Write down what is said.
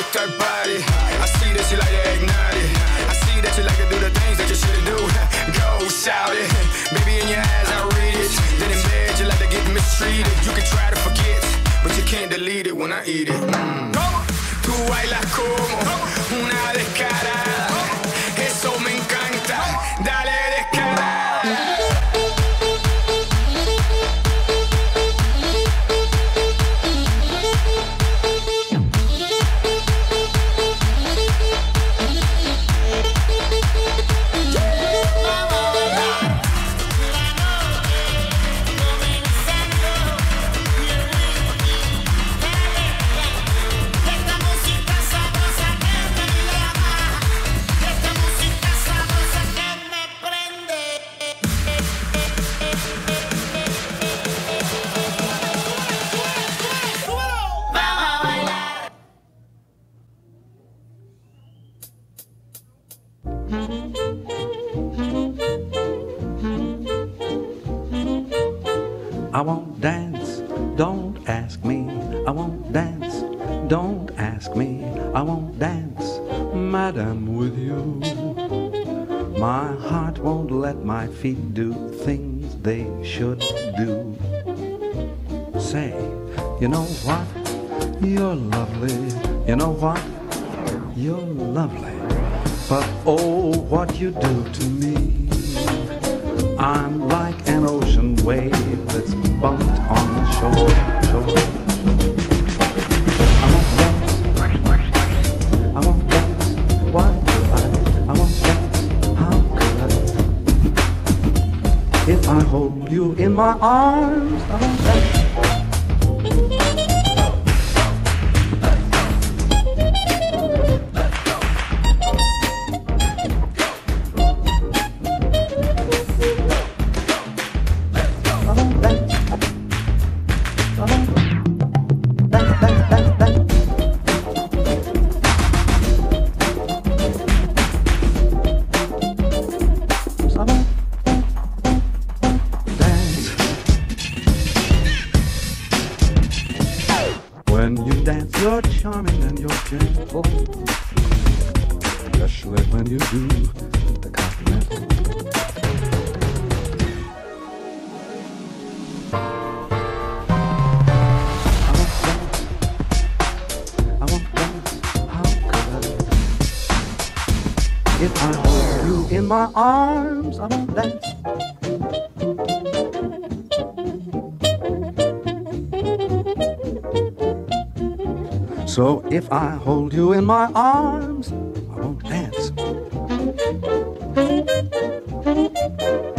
that body. I see that you like to act naughty. I see that you like to do the things that you shouldn't do. Go shout it, baby, in your eyes I read it. Then in bed you like to get mistreated. You can try to forget, but you can't delete it when I eat it. Tú bailas como una descarada. Eso me encanta. Dale descarada. I won't dance, don't ask me. I won't dance, don't ask me. I won't dance, madam, with you. My heart won't let my feet do things they should do. Say, you know what? You're lovely. You know what? You're lovely. But oh, what you do to me. I'm like an ocean wave that's bumped on the shore. I won't dance. I won't dance. Why do I won't dance. How could I? If I hold you in my arms, I won't dance. When you dance, you're charming and you're gentle, especially when you do the continental. I won't dance, how could I? If I hold you in my arms, I won't dance. So if I hold you in my arms, I won't dance.